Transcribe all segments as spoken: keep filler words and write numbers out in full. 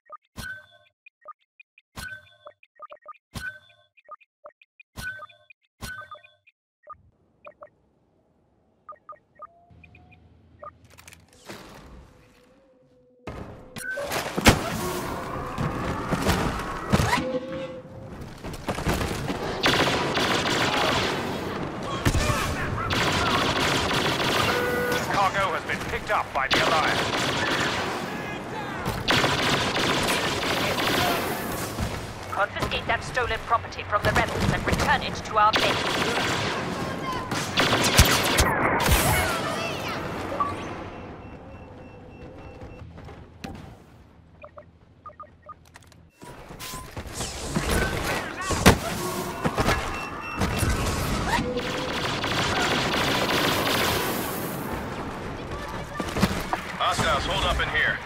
Up by the Alliance. Confiscate that stolen property from the rebels and return it to our base. Hostiles, hold up in here.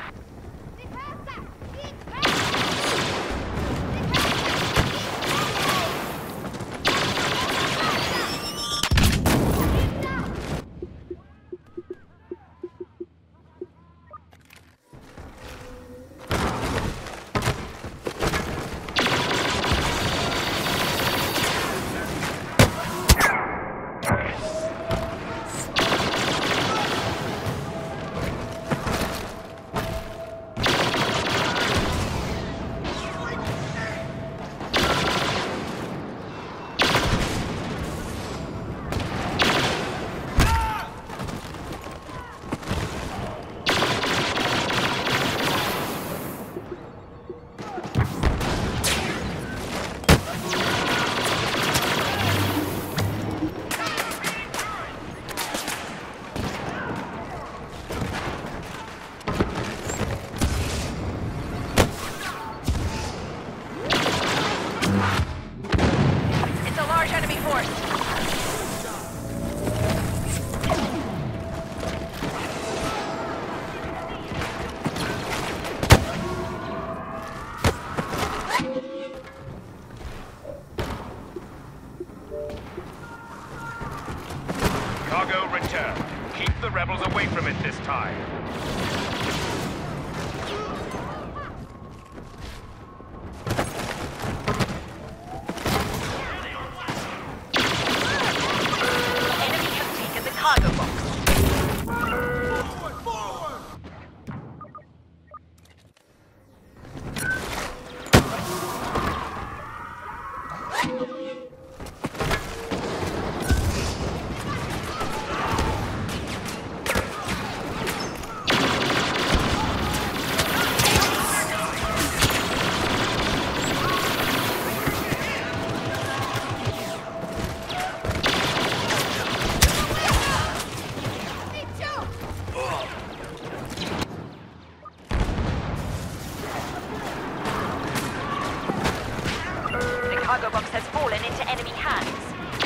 Cargo returned. Keep the rebels away from it this time. Enemy has taken the cargo box. The cargo box has fallen into enemy hands.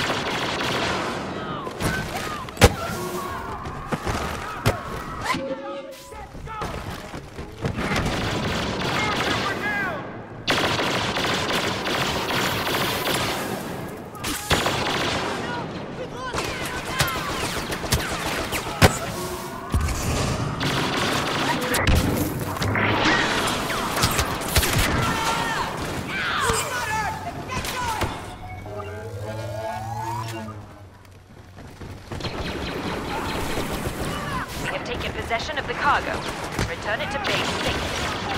Taken possession of the cargo. Return it to base safely.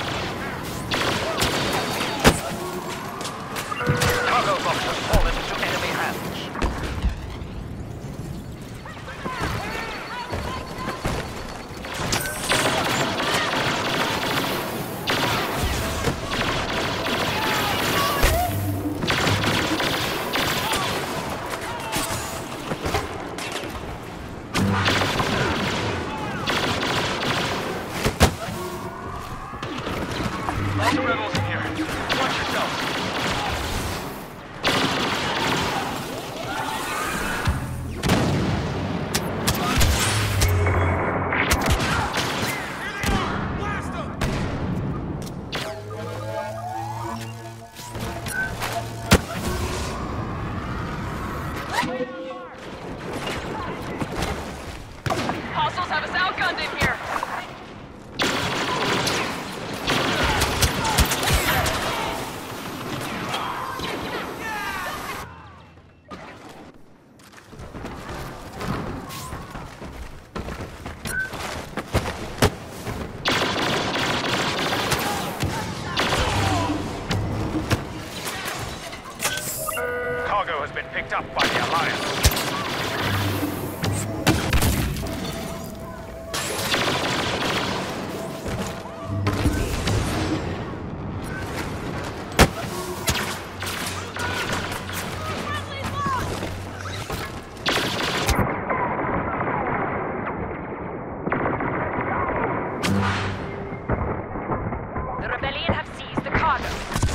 Cargo box has fallen into enemy hands. Lots of rebels in here. Watch yourself. Hostiles have us outgunned in here. picked up by the Alliance. The rebellion have seized the cargo.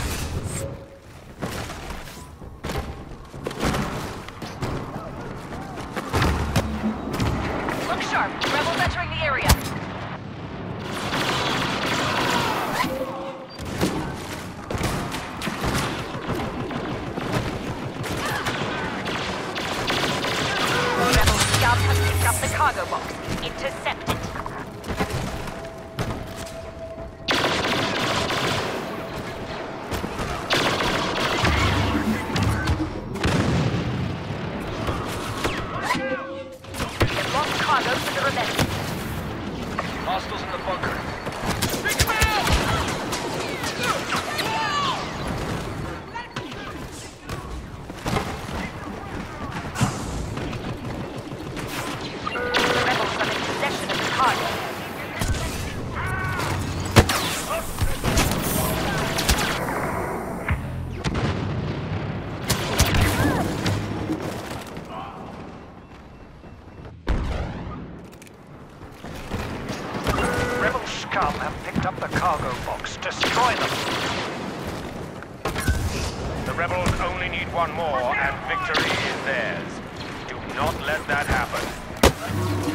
Look sharp. Rebels entering the area. Rebel scum has picked up the cargo box. Intercept it. Cargo for the rebellion. Hostiles in the bunker. The rebels are in possession of the cargo. Rebel scum have picked up the cargo box. Destroy them. The rebels only need one more, and victory is theirs. Do not let that happen.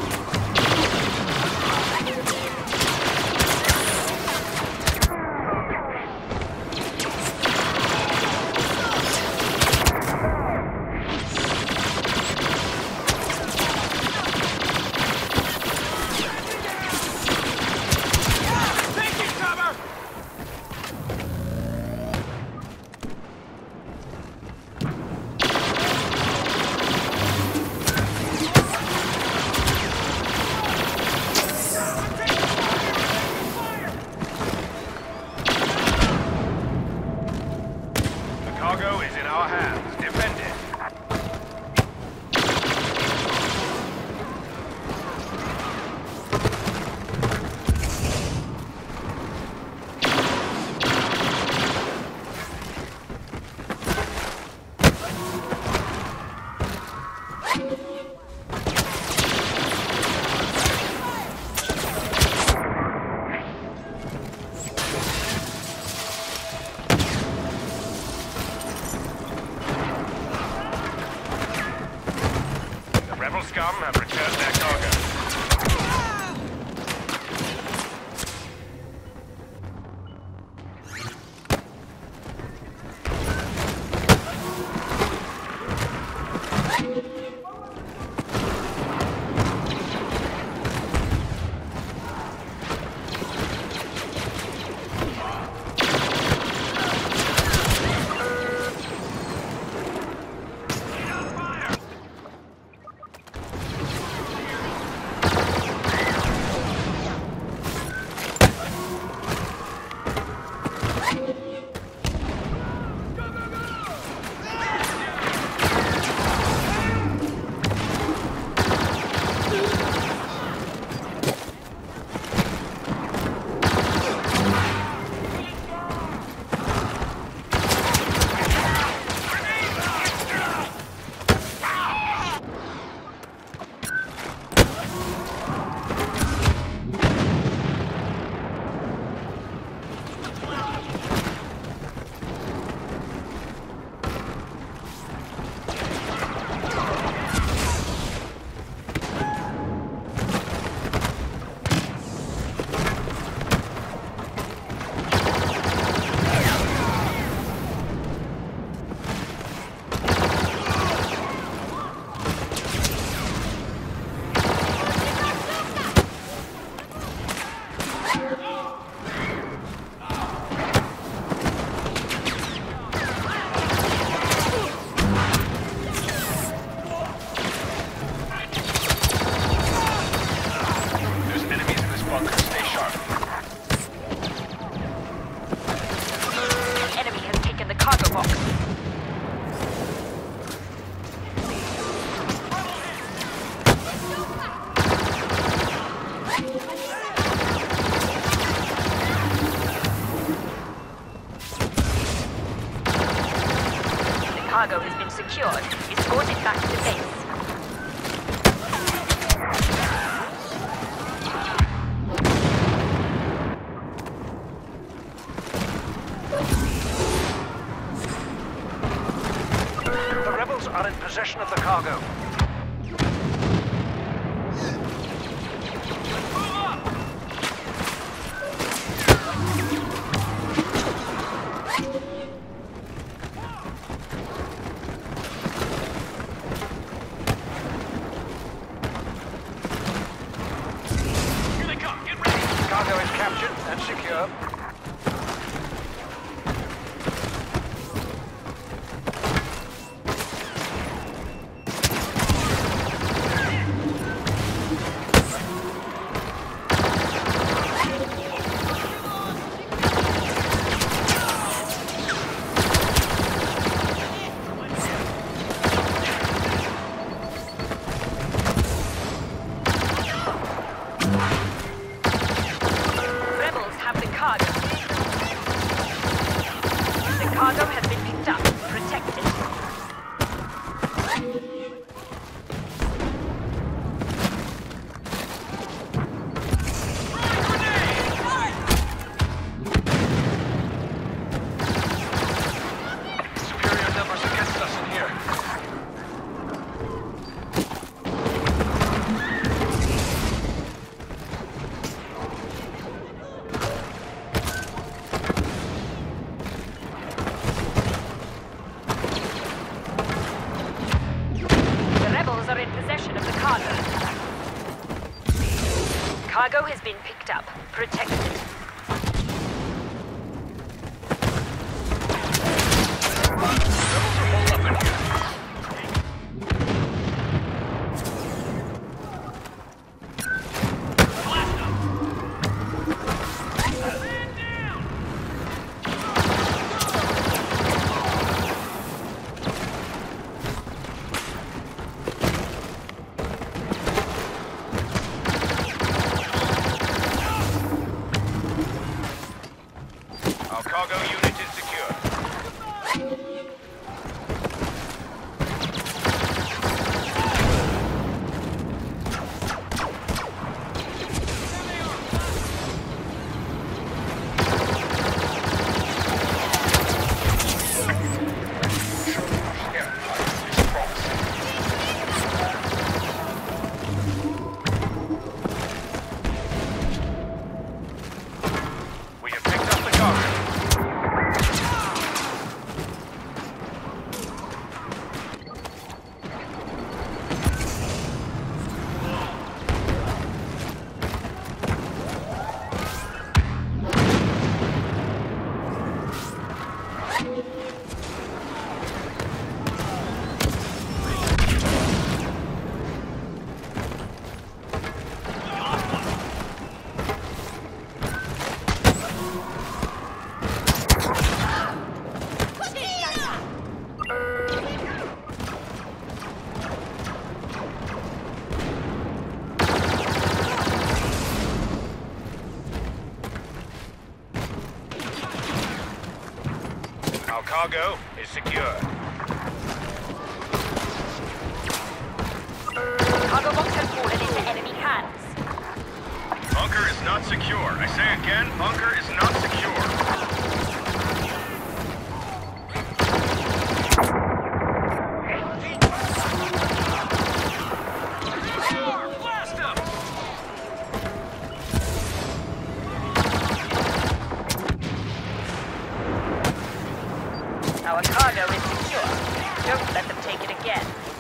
Cargo is in our hands. Defend it. Rebel scum have returned their cargo. cargo has been secured. Escort it back to base. The rebels are in possession of the cargo. Here they come. Get ready. Cargo is captured and secure. Rebels have the cargo. The cargo has been picked up. Protect it. Superior numbers against us in here. The rebels are in possession of the cargo. Cargo has been picked up. Protect it. Our cargo unit is secure. We have picked up the cargo. Our cargo is secure. Cargo box has fallen into enemy hands. Bunker is not secure. I say again, bunker is not secure. Blast him! Our cargo is secure. Don't let them take it again.